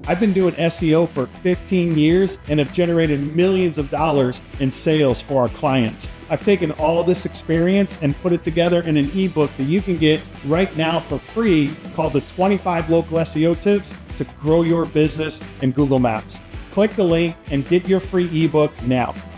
I've been doing SEO for 15 years and have generated millions of dollars in sales for our clients. I've taken all this experience and put it together in an ebook that you can get right now for free called the 25 Local SEO Tips to Grow Your Business in Google Maps. Click the link and get your free ebook now.